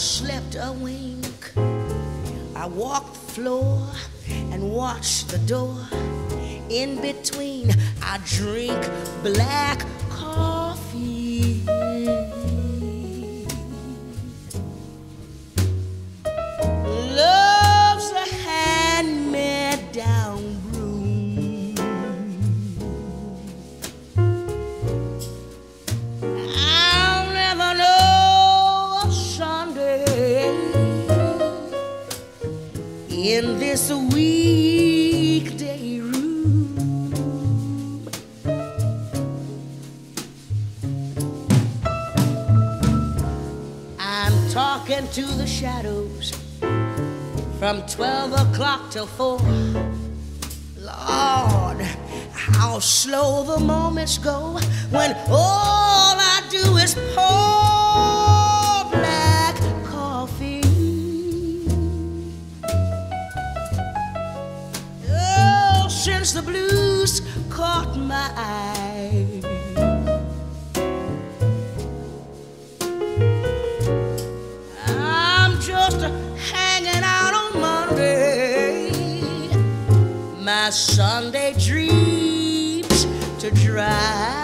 slept a wink. I walked the floor and watched the door. In between, I drink black coffee. Love's a hand-me-down broom. I'll never know a Sunday in this weekday room. I'm talking to the shadows from 12 o'clock till 4. Lord, how slow the moments go when all I do is pour black coffee. Oh, since the blues caught my eye, I'm just hanging out on Monday, my Sunday dreams to dry.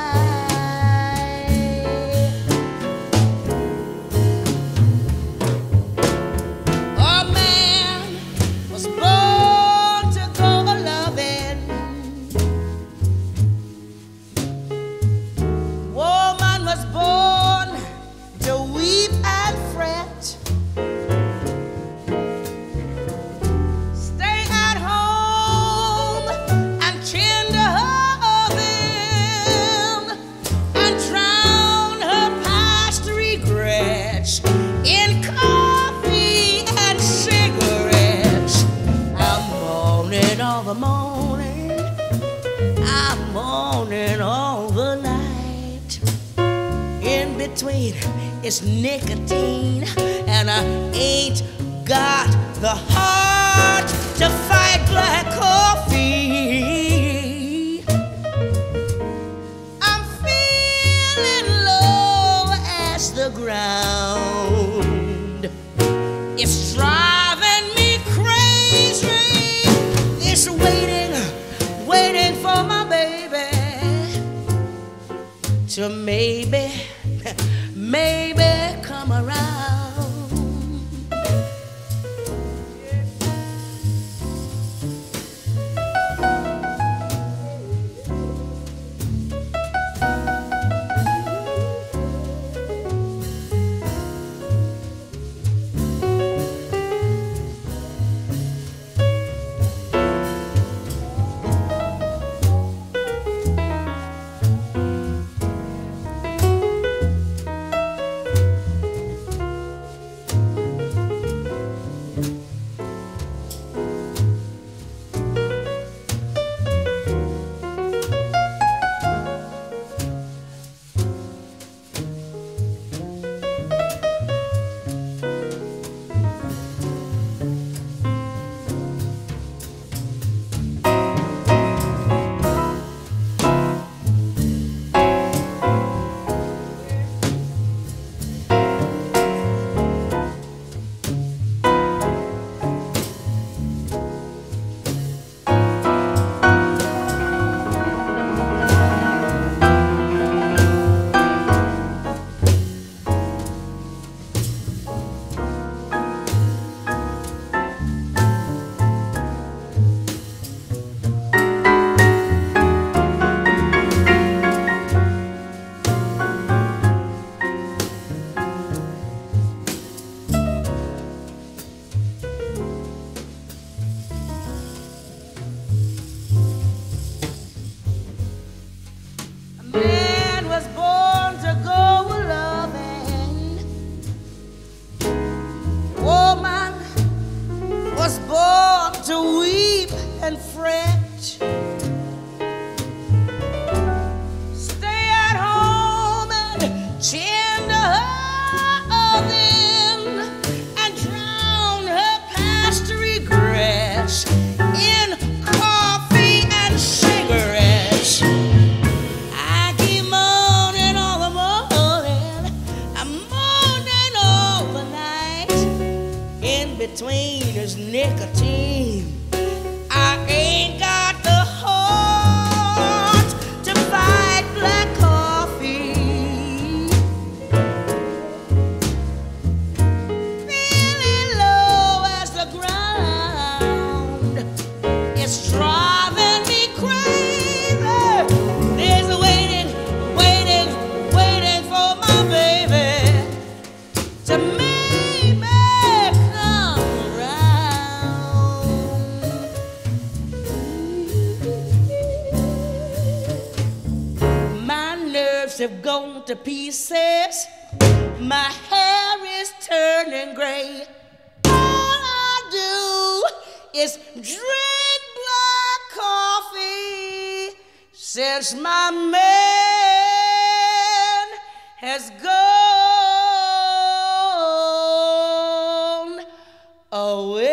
A man was born to go a-loving, woman was born to weep and fret. Stay at home and tender her them and drown her past regrets in coffee and cigarettes. I'm mourning all the morning, I'm mourning all the night. In between it's nicotine, and I ain't got the heart to fight black coffee. I'm feeling low as the ground. It's driving me crazy, this waiting for my baby to maybe come around. Man was born to go a-loving, woman was born to weep and fret. Stay at home and tender her them and drown her past regrets in coffee and cigarettes. I'm mourning all the night. have gone to pieces. My hair is turning gray. All I do is drink black coffee since my man has gone away.